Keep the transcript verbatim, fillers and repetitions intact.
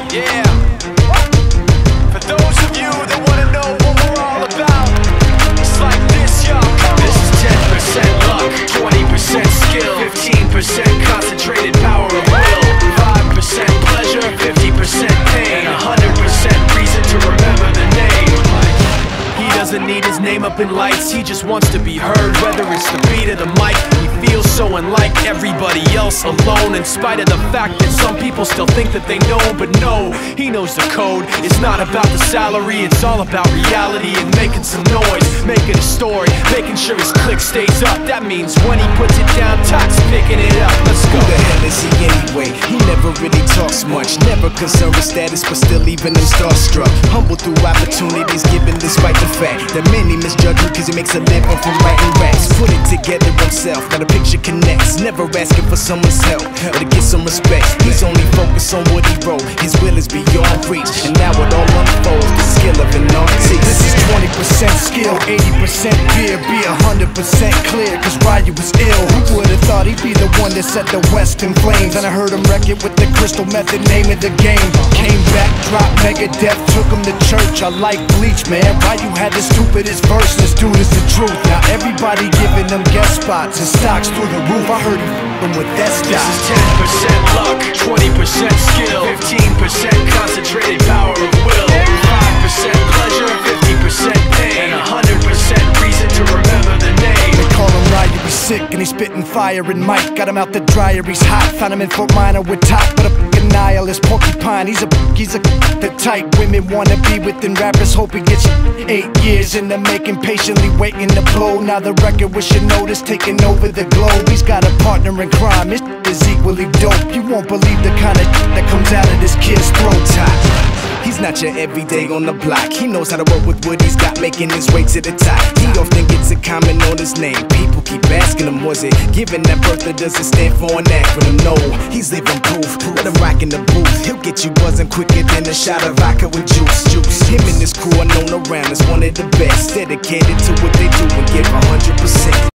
Yeah. For those of you that wanna know what we're all about, it's like this, y'all. This is ten percent luck, twenty percent skill, fifteen percent concentrated power of will, five percent pleasure, fifty percent pain, one hundred percent reason to remember the name. He doesn't need his name up in lights, he just wants to be heard, whether it's the beat of the mic. He feels so unlike everybody else, alone, in spite of the fact that some people still think that they know. But no, he knows the code. It's not about the salary, it's all about reality and making some noise, making a story, making sure his click stays up. That means when he puts it down, Todd's picking it up. Let's go. Who the hell is he anyway? He never really talks much, never concerned with status, but still even him starstruck. Humble through opportunities given despite the fact that many misjudge him cause he makes a living from writing raps. Put it together himself, got a picture connects, never asking for someone's help or to get some respect. He's only focused on what he wrote, his will is beyond reach, and now it all unfolds, the skill of an artist. This is twenty percent skill, eighty percent fear, be one hundred percent clear, cause Ryu was ill. Who would've thought he'd be the one that set the West in flames? And I heard him wreck it with the crystal method, name of the game. Came back, dropped Megadeth, took him to church. I like Bleach, man, Ryu had the stupidest verse, this dude is the truth. Now everybody giving them guest spots and stocks through the roof. I heard he f***ing with that stock. This is ten percent luck, twenty percent skill, fifteen percent concentrated power of will, five percent pleasure, fifty percent pain, and one hundred percent reason to remember the name. They call him Ryu, he's sick and he's spitting fire. And Mike got him out the dryer, he's hot. Found him in Fort Minor with top, but a f***ing nihilist porcupine. He's a he's a the type women wanna be within. Rappers hope he gets eight years in the making, patiently waiting to blow. Now the record with your notice taking over the globe. He's got a partner in crime, his is equally dope. You won't believe the kind of that comes out of this kid's throat. He's not your everyday on the block. He knows how to work with what he's got, making his way to the top. He often gets a comment on his name. People keep asking him, was it given that birth or does it stand for an acronym? No, he's living proof. Let him rock in the booth. He'll get you buzzing quicker than a shot of vodka with juice. Juice. Him and his crew are known around as one of the best, dedicated to what they do and give one hundred percent.